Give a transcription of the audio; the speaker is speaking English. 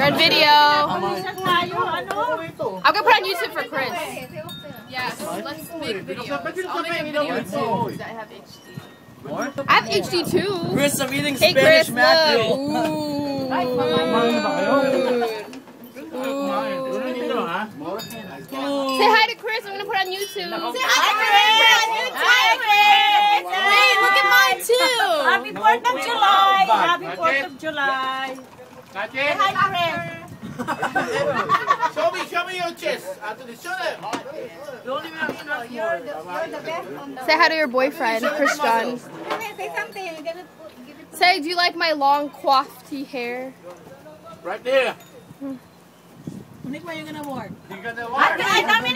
Red video. I'm gonna put on YouTube for Chris. Yeah, so let's make videos. I'll make a video too because I have HD. I have HD too. Chris, I'm eating hey, Spanish Chris, mackerel. Ooh. Say hi to Chris. I'm gonna put on YouTube. Say hi, Chris. Wait, look at mine too. Happy 4th of July. Happy 4th of July. Say hi, Chris. Show me your chest. Show them. You're the best on the... Say hi to your boyfriend, Christian. Say something. You're gonna give it to... Say, do you like my long coiffed hair? Right there. Nick, where are you gonna work? You gonna work?